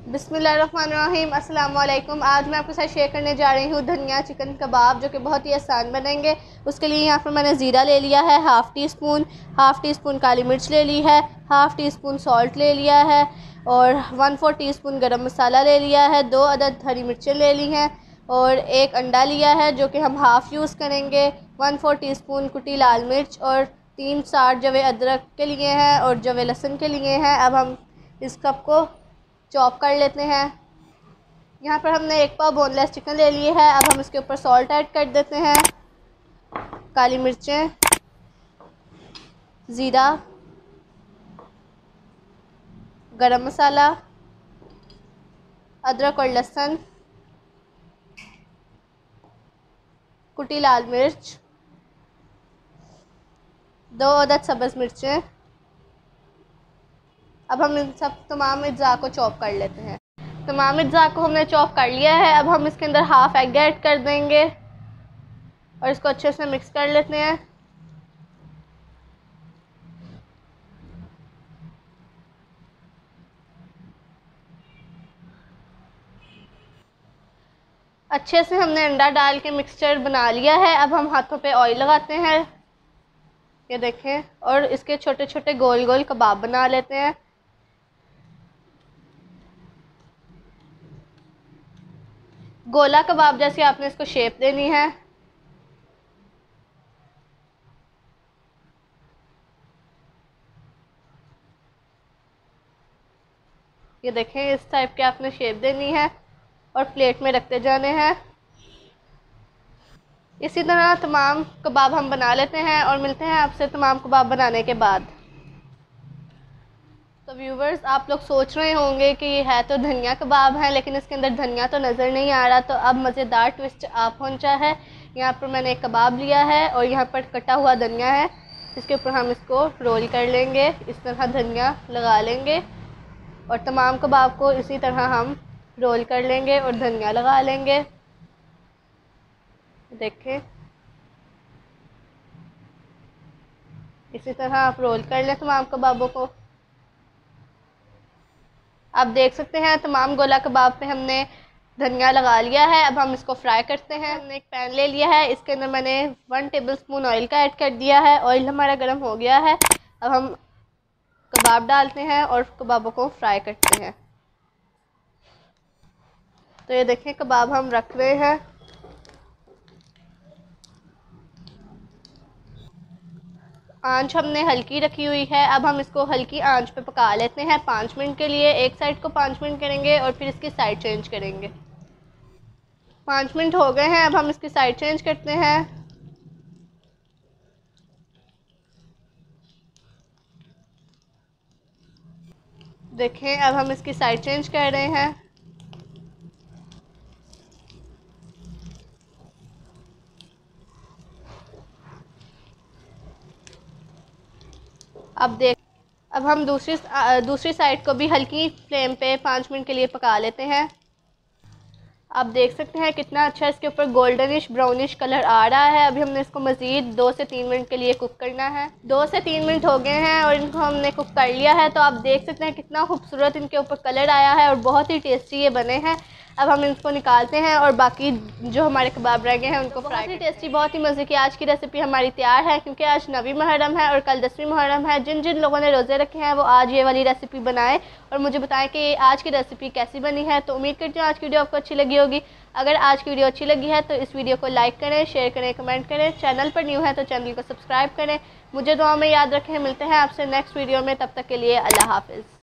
बिस्मिल्लाहिर्रहमानिर्रहीम, अस्सलाम वालेकुम। आज मैं आपके साथ शेयर करने जा रही हूँ धनिया चिकन कबाब, जो कि बहुत ही आसान बनेंगे। उसके लिए यहाँ पर मैंने ज़ीरा ले लिया है हाफ़ टी स्पून काली मिर्च ले ली है, हाफ़ टी स्पून सॉल्ट ले लिया है और 1/4 टीस्पून गरम मसाला ले लिया है। 2 अदद हरी मिर्चें ले ली हैं और एक अंडा लिया है जो कि हम हाफ़ यूज़ करेंगे। 1/4 टीस्पून कुटी लाल मिर्च और 3-4 जवे अदरक के लिए हैं और जवे लहसुन के लिए हैं। अब हम इस कप को चॉप कर लेते हैं। यहाँ पर हमने 1 पाव बोनलेस चिकन ले लिए है। अब हम इसके ऊपर सॉल्ट ऐड कर देते हैं, काली मिर्चें, ज़ीरा, गरम मसाला, अदरक और लहसुन, कुटी लाल मिर्च, 2 अदद सब्ज़ मिर्चें। अब हम इन सब तमाम अज्जा को चॉप कर लेते हैं। तमाम अज्जा को हमने चॉप कर लिया है। अब हम इसके अंदर हाफ़ एग ऐड कर देंगे और इसको अच्छे से मिक्स कर लेते हैं। अच्छे से हमने अंडा डाल के मिक्सचर बना लिया है। अब हम हाथों पे ऑयल लगाते हैं, ये देखें, और इसके छोटे छोटे गोल गोल कबाब बना लेते हैं। गोला कबाब जैसे आपने इसको शेप देनी है। ये देखें, इस टाइप के आपने शेप देनी है और प्लेट में रखते जाने हैं। इसी तरह तमाम कबाब हम बना लेते हैं और मिलते हैं आपसे तमाम कबाब बनाने के बाद। तो व्यूवर्स, आप लोग सोच रहे होंगे कि ये है तो धनिया कबाब है, लेकिन इसके अंदर धनिया तो नज़र नहीं आ रहा। तो अब मज़ेदार ट्विस्ट आ पहुंचा है। यहाँ पर मैंने एक कबाब लिया है और यहाँ पर कटा हुआ धनिया है, इसके ऊपर हम इसको रोल कर लेंगे। इस तरह धनिया लगा लेंगे और तमाम कबाब को इसी तरह हम रोल कर लेंगे और धनिया लगा लेंगे। देखें, इसी तरह आप रोल कर लें तमाम कबाबों को। आप देख सकते हैं तमाम गोला कबाब पे हमने धनिया लगा लिया है। अब हम इसको फ्राई करते हैं। हमने एक पैन ले लिया है, इसके अंदर मैंने 1 टेबलस्पून ऑयल का ऐड कर दिया है। ऑयल हमारा गर्म हो गया है। अब हम कबाब डालते हैं और कबाबों को फ्राई करते हैं। तो ये देखें, कबाब हम रख रहे हैं। आंच हमने हल्की रखी हुई है। अब हम इसको हल्की आंच पे पका लेते हैं 5 मिनट के लिए। एक साइड को 5 मिनट करेंगे और फिर इसकी साइड चेंज करेंगे। 5 मिनट हो गए हैं। अब हम इसकी साइड चेंज करते हैं। देखें, अब हम इसकी साइड चेंज कर रहे हैं। अब हम दूसरी साइड को भी हल्की फ्लेम पे 5 मिनट के लिए पका लेते हैं। आप देख सकते हैं कितना अच्छा इसके ऊपर गोल्डनिश ब्राउनिश कलर आ रहा है। अभी हमने इसको मज़ीद 2 से 3 मिनट के लिए कुक करना है। 2 से 3 मिनट हो गए हैं और इनको हमने कुक कर लिया है। तो आप देख सकते हैं कितना खूबसूरत इनके ऊपर कलर आया है और बहुत ही टेस्टी ये बने हैं। अब हम इनको निकालते हैं और बाकी जो हमारे कबाब रह गए हैं उनको फ्राई। बहुत ही टेस्टी, बहुत ही मज़े की आज की रेसिपी हमारी तैयार है, क्योंकि आज 9वीं मुहर्रम है और कल 10वीं मुहर्रम है। जिन जिन लोगों ने रोज़े रखे हैं वो आज ये वाली रेसिपी बनाएं और मुझे बताएं कि आज की रेसिपी कैसी बनी है। तो उम्मीद करती हूँ आज की वीडियो आपको अच्छी लगी होगी। अगर आज की वीडियो अच्छी लगी है तो इस वीडियो को लाइक करें, शेयर करें, कमेंट करें। चैनल पर न्यू है तो चैनल को सब्सक्राइब करें। मुझे दुआ में याद रखें। मिलते हैं आपसे नेक्स्ट वीडियो में, तब तक के लिए अल्लाह हाफ़िज़।